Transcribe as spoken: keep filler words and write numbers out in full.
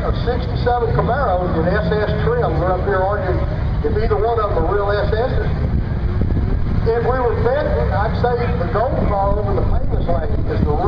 of sixty-seven Camaros in S S trim. We're up here arguing if either one of them are real S S's. If we were betting, I'd say the gold car over the painless lane is the